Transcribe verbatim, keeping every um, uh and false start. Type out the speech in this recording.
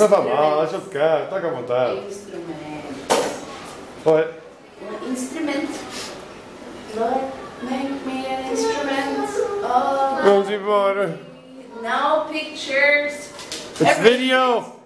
Não faz mal, deixa eu tocar, toca à vontade. Instrumento. Oi. Instrumento. Lord, make me an instrument. Oh, Vamos embora. no pictures. It's video.